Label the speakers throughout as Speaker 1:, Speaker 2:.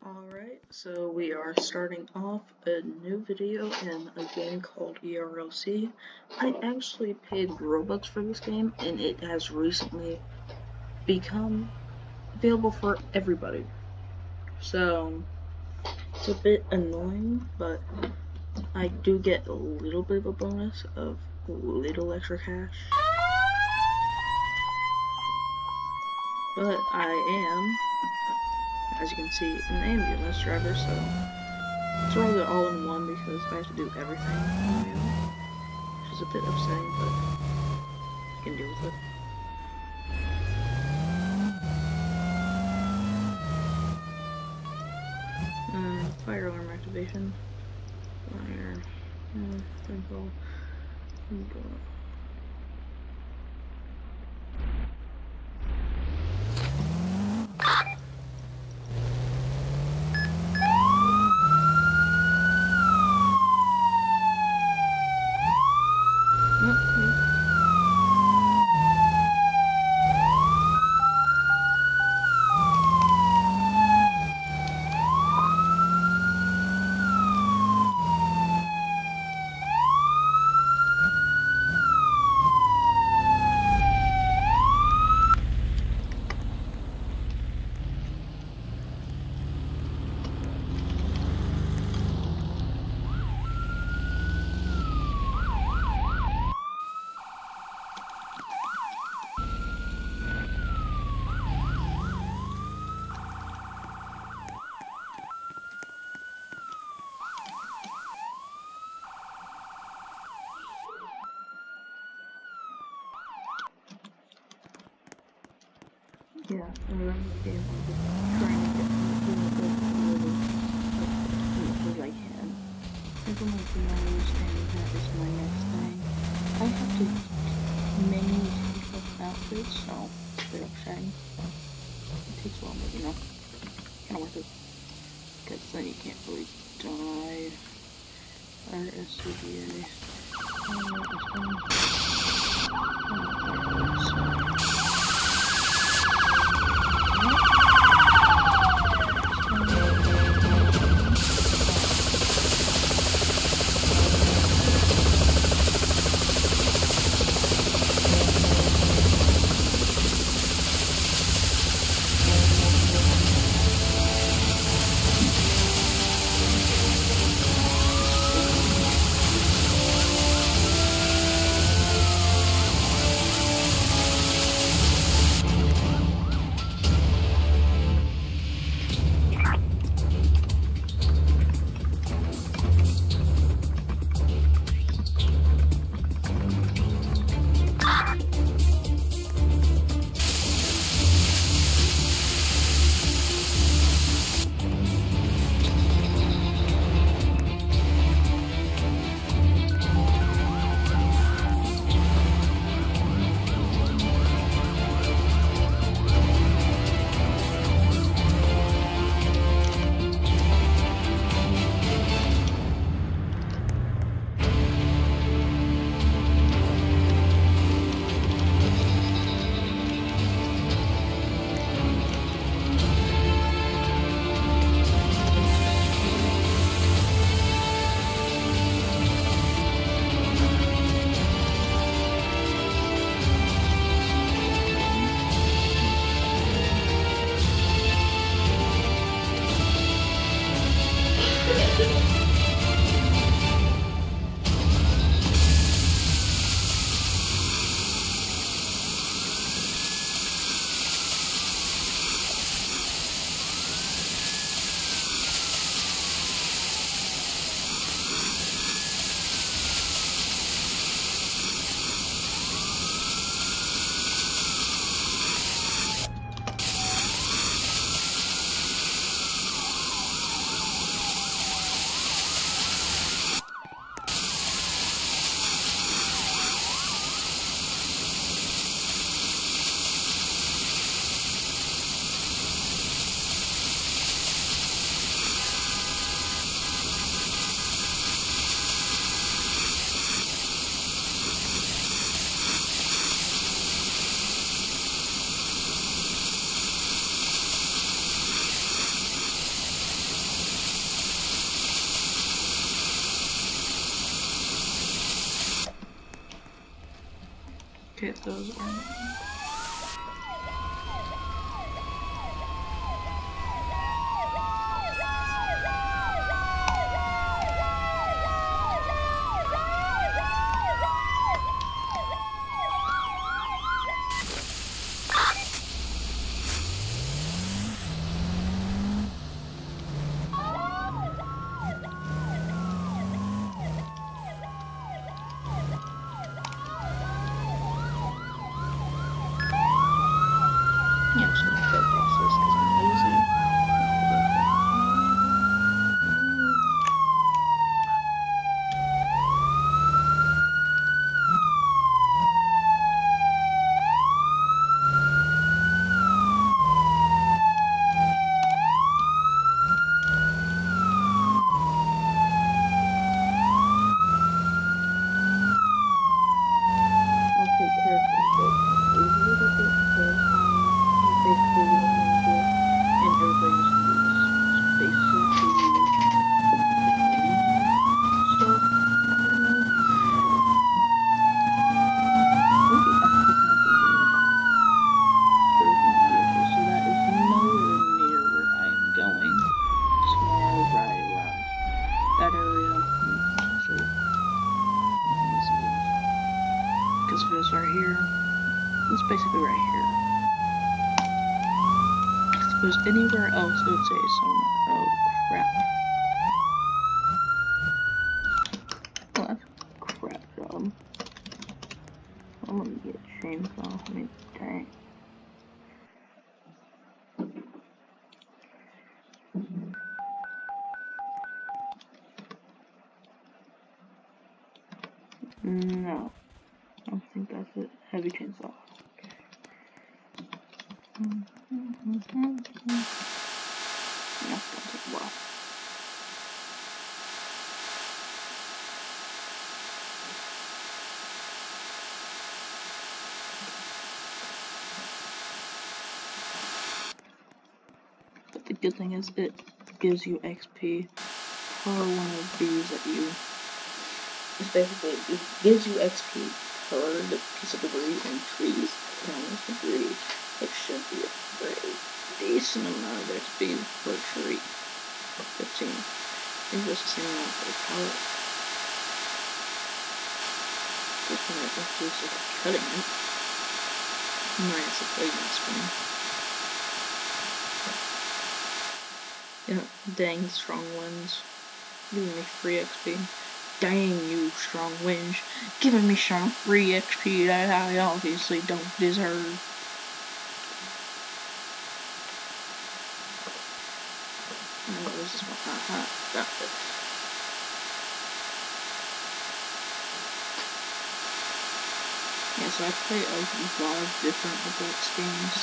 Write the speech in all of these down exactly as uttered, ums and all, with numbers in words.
Speaker 1: Alright, so we are starting off a new video in a game called E R L C. I actually paid Robux for this game, and it has recently become available for everybody. So, it's a bit annoying, but I do get a little bit of a bonus of a little extra cash. But I am, as you can see, an ambulance driver, so it's rather all in one because I have to do everything on my own, which is a bit upsetting, but I can deal with it. Um, fire alarm activation. Fire. Uh, simple. Simple. Yeah, I remember the game. I was trying to get to the really as much as I can. Implement the nose, and that is my next thing. I have to manually take off outfits, so it's a bit upsetting. It takes a while, but you know, kind of worth it. Because then you can't really die. R S C D A. Okay, those are. Yeah, I'm just gonna play past this because I'm lazy. I'll take character skills a little bit because I'm basically the ninja and everybody else is basically stuff right now. Maybe actually kind of okay, so that is nowhere near where I am going. Just more right around that area. So let's move. Because if it was right here, it's basically right here. If it was anywhere else, it would say somewhere. Oh crap. Oh, that's a crap job. I'm gonna get chainsaw. I mean, dang. No, I don't think that's it. Heavy chainsaw. That's gonna take a while. But the good thing is it gives you X P per one of these that you. It's basically it gives you X P per the piece of debris and trees down this debris. It should be a pretty decent amount of X P per tree. fifteen. I think that's the same amount for the pallet. Just when I have to like cutting it. Minus the blade not spinning. Yeah, dang strong winds. Giving me free X P. Dang you strong winds. Giving me some free X P that I obviously don't deserve. Oh, this is my hot hot. Got it. Yeah, so I play a lot of different Roblox games.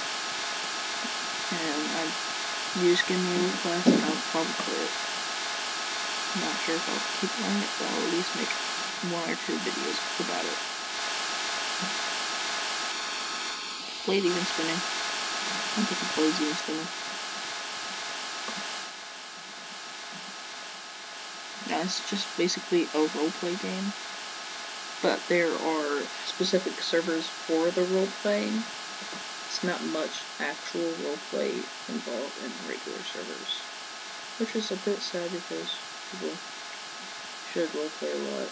Speaker 1: And I you just give me a request and I'll probably play it. I'm not sure if I'll keep playing it, but I'll at least make one or two videos about it. Blade even spinning. I don't think the blade's even spinning. Now it's just basically a roleplay game, but there are specific servers for the roleplaying. It's not much actual roleplay involved in regular servers, which is a bit sad because people should roleplay a lot.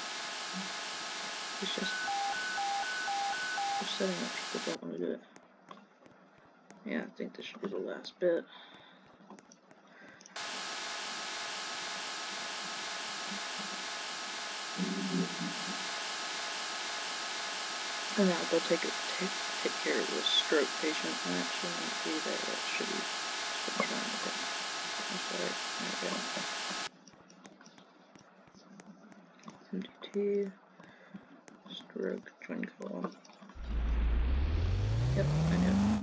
Speaker 1: It's just upsetting that people don't want to do it. Yeah, I think this should be the last bit. And now I'll go take, a, take, take care of this stroke patient. And that should not be there. That should be trying to get. I'm sorry. There we go. M D T. Stroke. Join call. Yep, I know.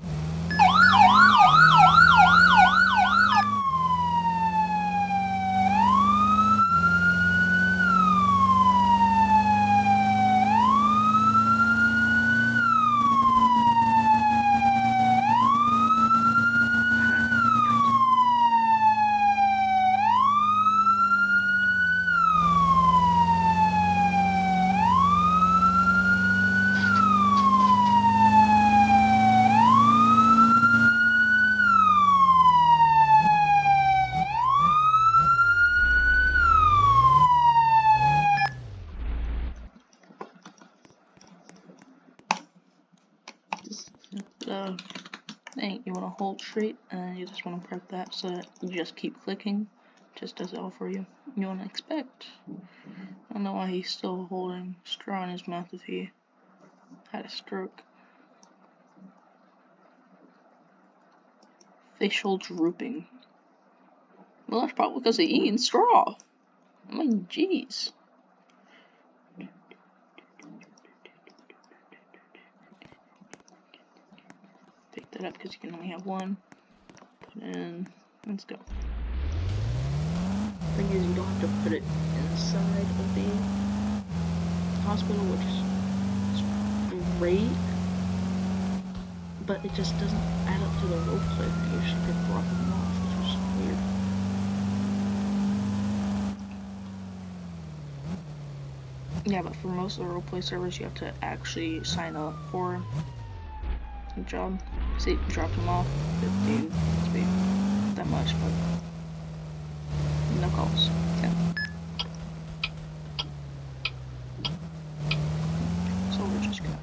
Speaker 1: want to hold straight, and you just want to prep that so that you just keep clicking. Just does it all for you. You want to expect. I don't know why he's still holding straw in his mouth if he had a stroke. Facial drooping. Well, that's probably because of eating straw. I mean, jeez. Pick that up because you can only have one. Put it in. Let's go. Thing is, you don't have to put it inside of the hospital, which is great, but it just doesn't add up to the role play thing. You should be dropping them off, which was weird. Yeah, but for most of the roleplay servers, you have to actually sign up for a job. See, drop them off, fifteen, must be that much, but no calls. Yeah. So we're just gonna.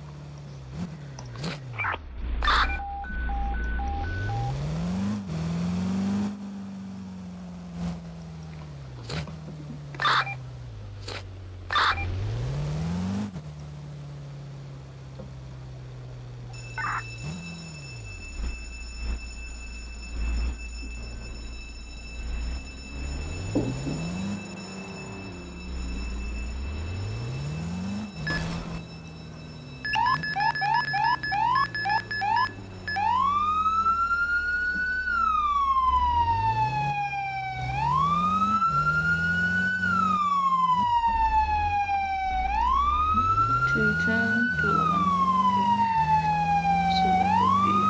Speaker 1: ten to eleven. Okay. So that would be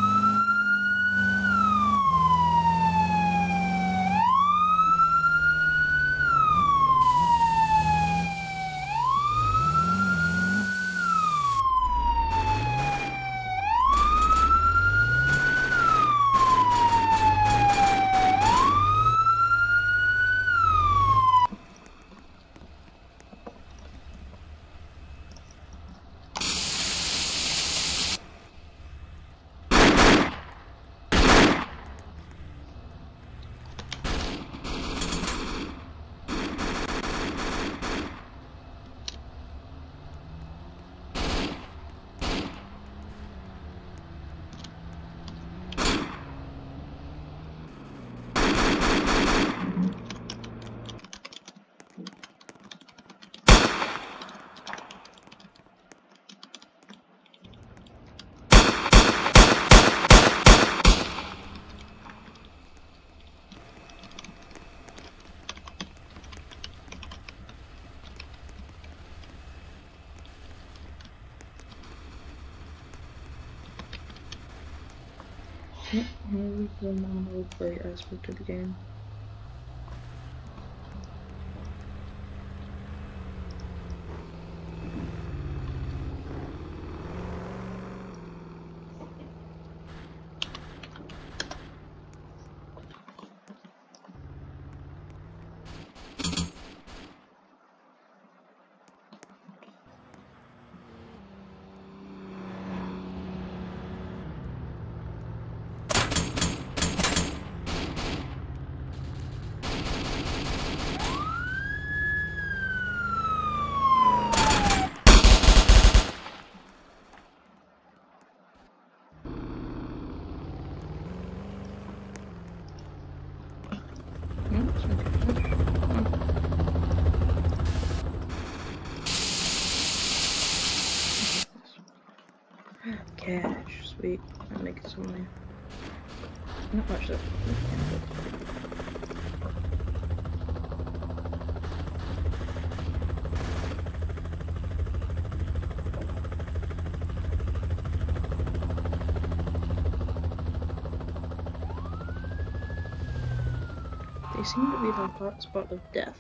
Speaker 1: here's the non-roleplay aspect of the game. Cash, sweet. I'm making some money. Not much though. They seem to be the hot spot of death.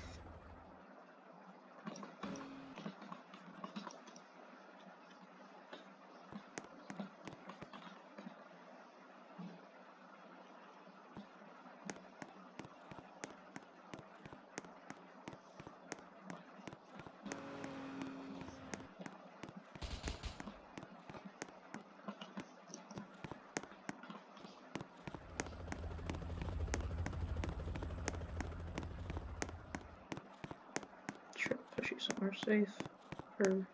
Speaker 1: push you somewhere safe. Or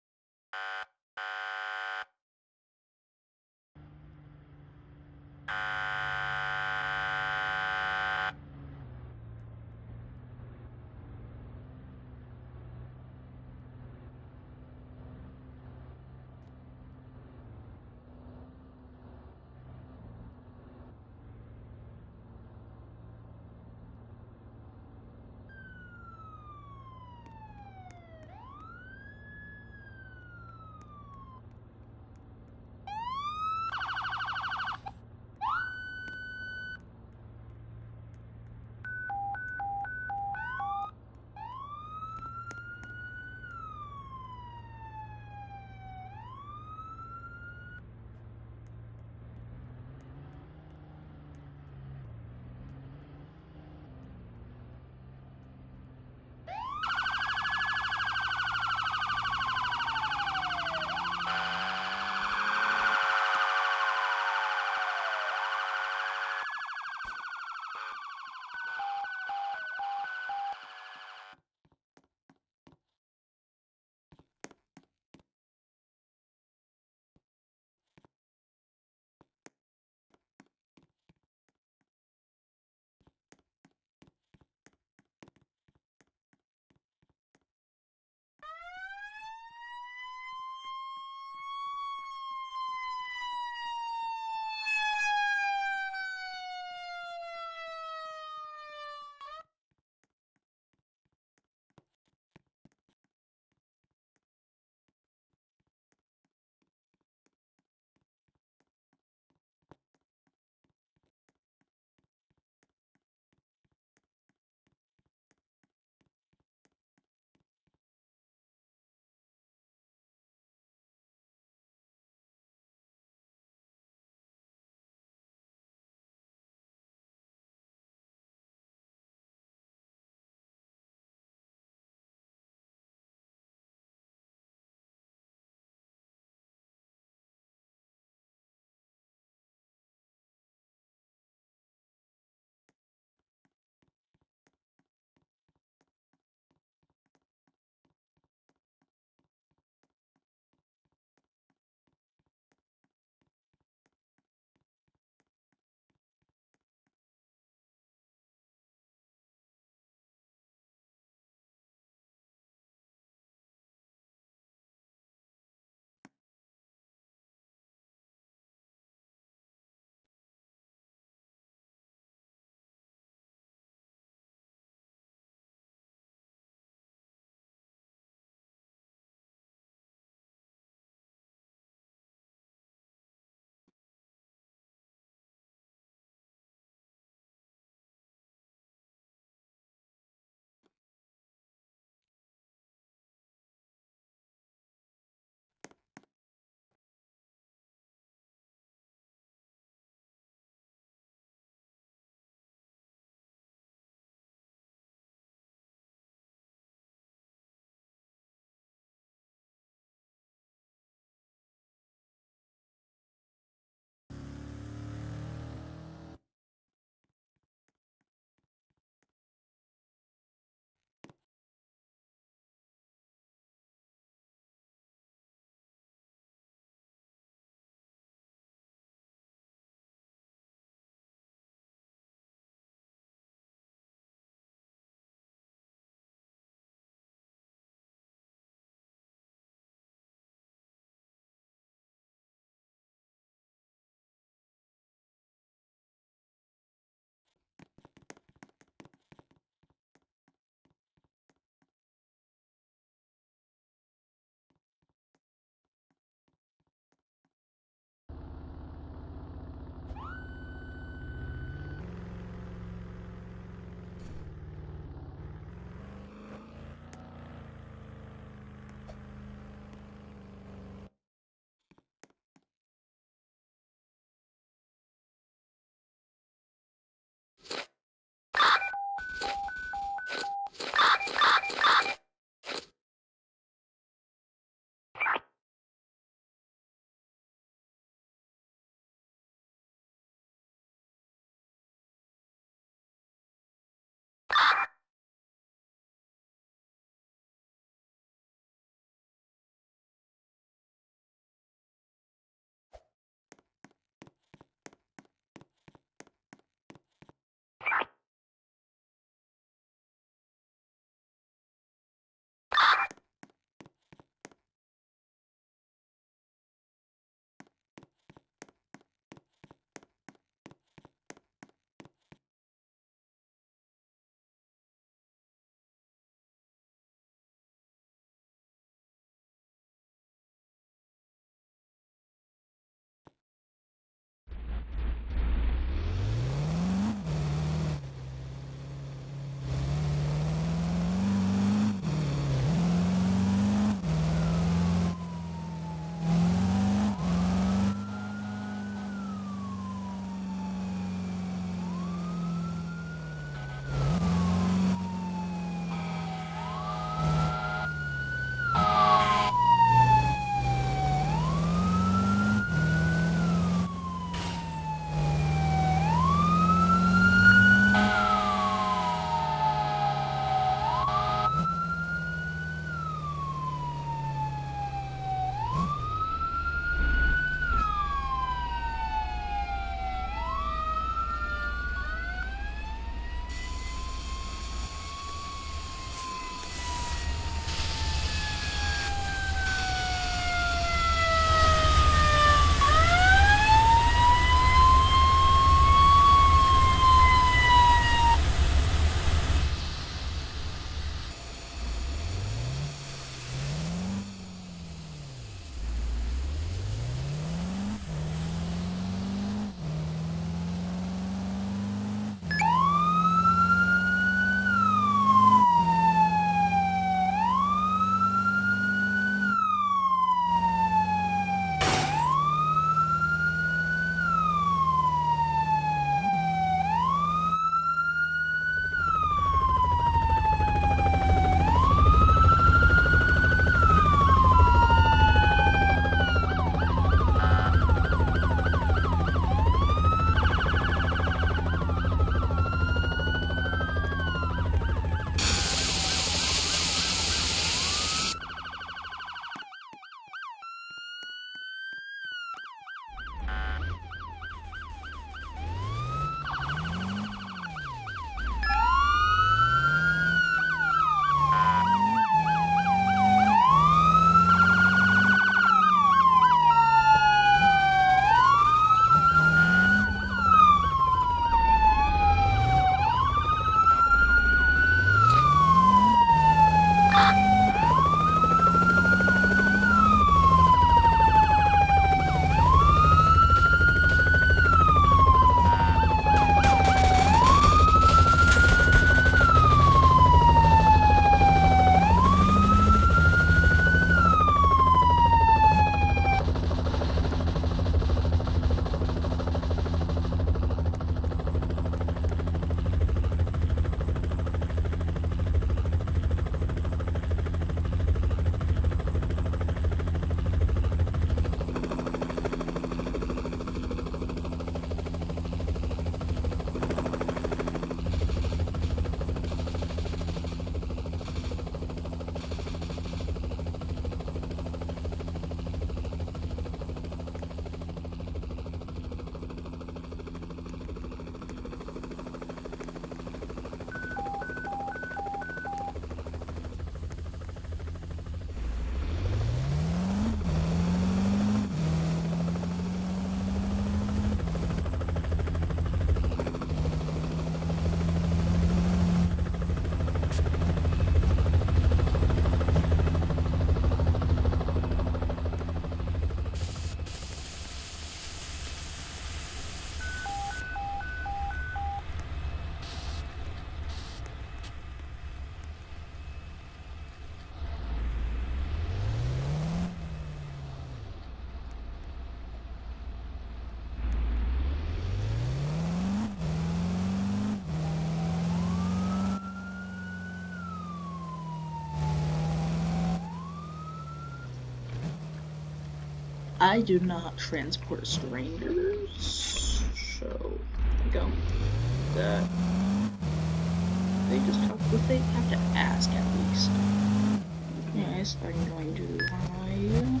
Speaker 1: I do not transport strangers, so go. That they just have to, they have to ask at least. Yes, I'm going to hide.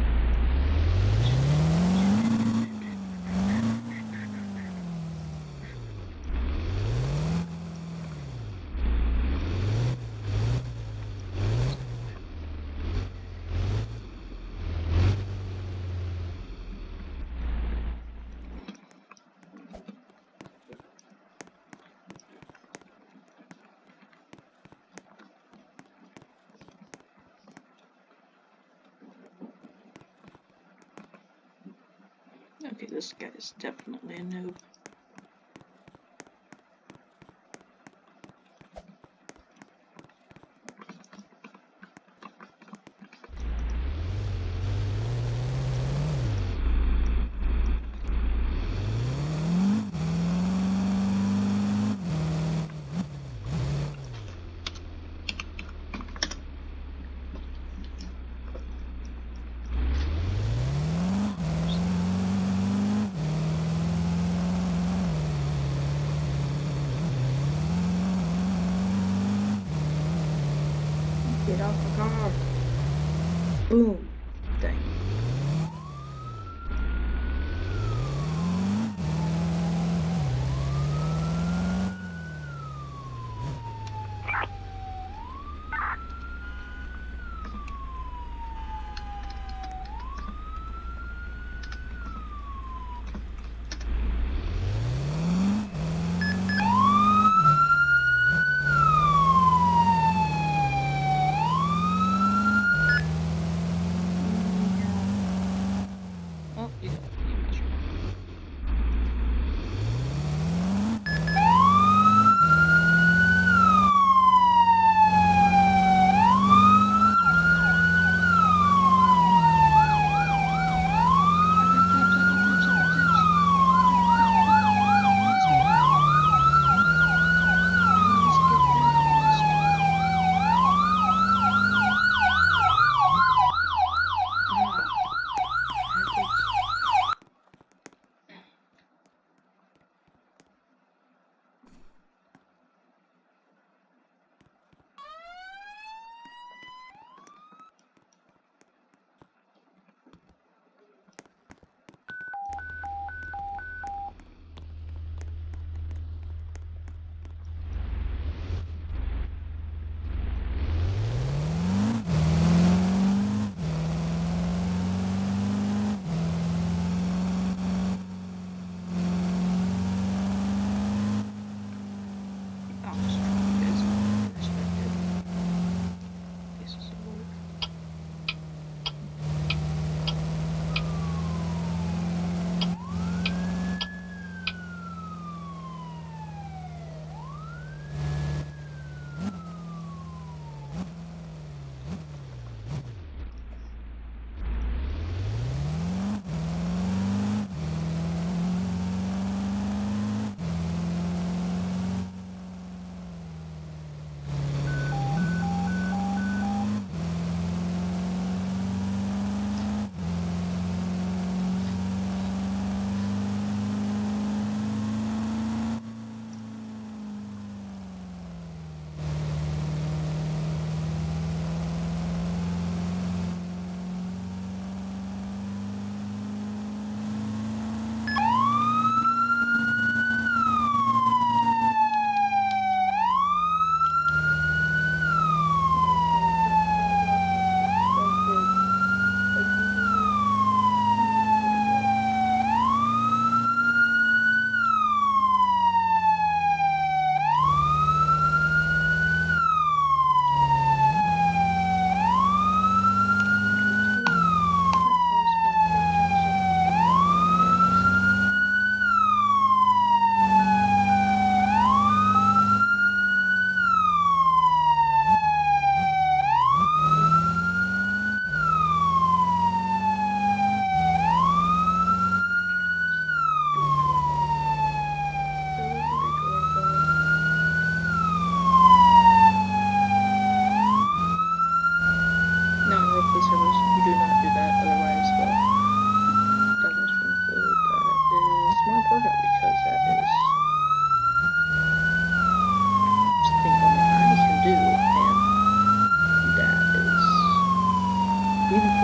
Speaker 1: Okay, this guy is definitely a noob. Get off the car. Boom. Dang.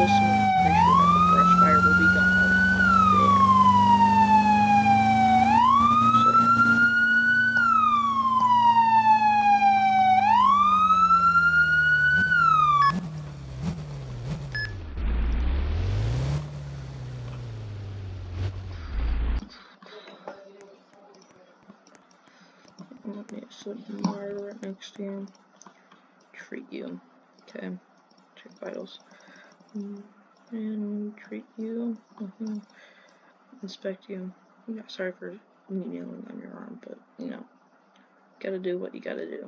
Speaker 1: close enough, I'm pretty sure that the brush fire will be gone there. So yeah. Let me set Mara right next to you. Treat you. Okay. Check vitals. And treat you. Mm-hmm. Inspect you. Yeah, sorry for kneeling on your arm, but you know, gotta do what you gotta do.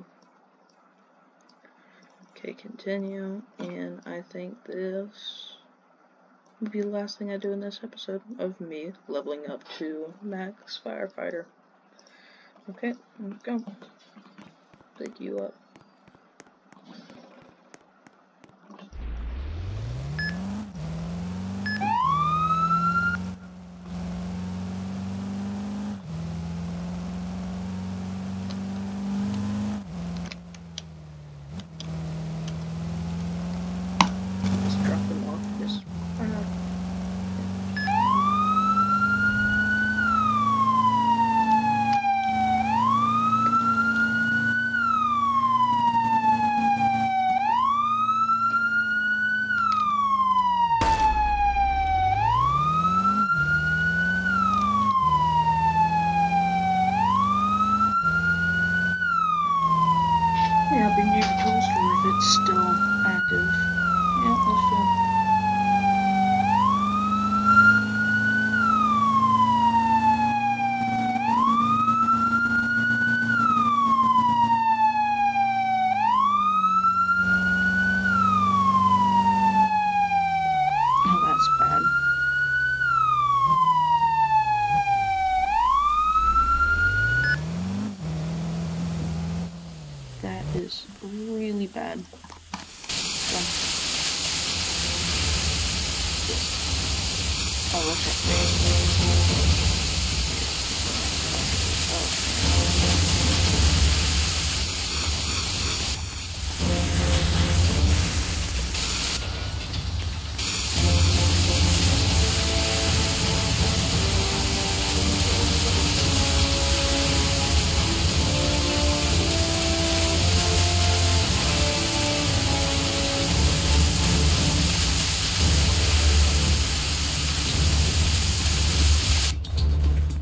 Speaker 1: Okay, continue. And I think this will be the last thing I do in this episode of me leveling up to max firefighter. Okay, let's go. Pick you up. Just drop them off. Just uh, yeah, I've been using the tool store if it's still active. Yeah, let's do. Oh, that's bad. That is really bad. So, oh, okay.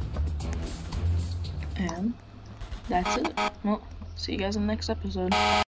Speaker 1: And that's it. Well, see you guys in the next episode.